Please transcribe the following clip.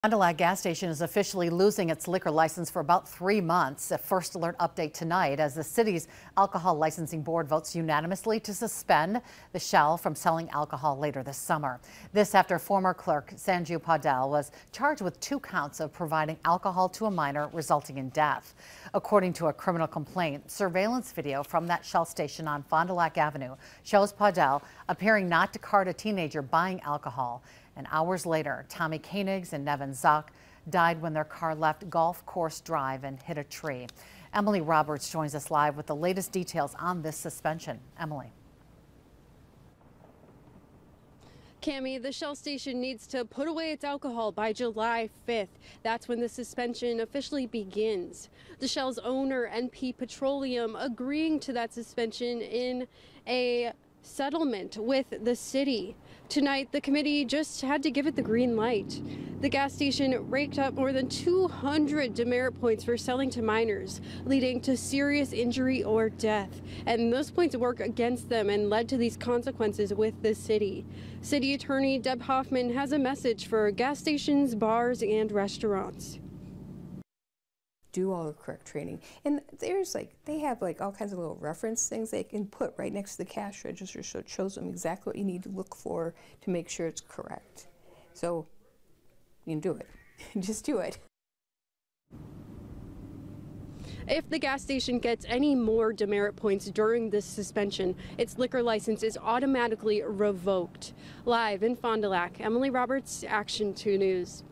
Fond du Lac gas station is officially losing its liquor license for about 3 months. A first alert update tonight as the city's alcohol licensing board votes unanimously to suspend the Shell from selling alcohol later this summer. This after former clerk Sanju Paudel was charged with 2 counts of providing alcohol to a minor, resulting in death. According to a criminal complaint, surveillance video from that Shell station on Fond du Lac Avenue shows Paudel appearing not to card a teenager buying alcohol. And hours later, Tommy Koenigs and Nevin Zock died when their car left Golf Course Drive and hit a tree. Emily Roberts joins us live with the latest details on this suspension. Emily. Cammie, the Shell station needs to put away its alcohol by July 5th. That's when the suspension officially begins. The Shell's owner, NP Petroleum, agreeing to that suspension in a settlement with the city. Tonight, the committee just had to give it the green light. The gas station raked up more than 200 demerit points for selling to minors, leading to serious injury or death. And those points work against them and led to these consequences with the city. City Attorney Deb Hoffman has a message for gas stations, bars, and restaurants. Do all the correct training, and there's they have all kinds of little reference things they can put right next to the cash register, so it shows them exactly what you need to look for to make sure it's correct. So you can do it. Just do it. If the gas station gets any more demerit points during this suspension, its liquor license is automatically revoked. Live in Fond du Lac, Emily Roberts, Action 2 News.